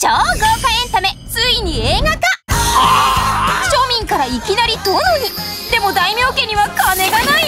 超豪華エンタメついに映画化。庶民からいきなり殿に。でも大名家には金がない。